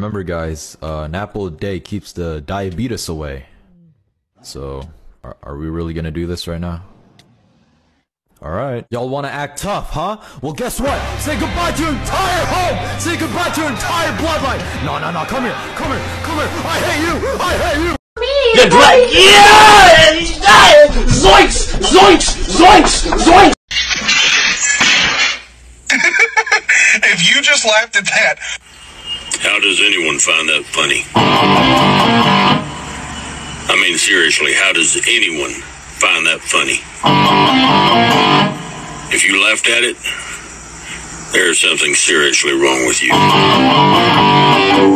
remember, guys, an apple a day keeps the diabetes away. So, are we really gonna do this right now? Alright. Y'all wanna act tough, huh? Well, guess what? Say goodbye to your entire home! Say goodbye to your entire bloodline! No, no, no, come here! Come here! Come here! I hate you! I hate you! You're like, yeah! He's dying! Zoinks! Zoinks! Zoinks! Zoinks! If you just laughed at that. How does anyone find that funny? I mean, seriously, how does anyone find that funny? If you laughed at it, there's something seriously wrong with you.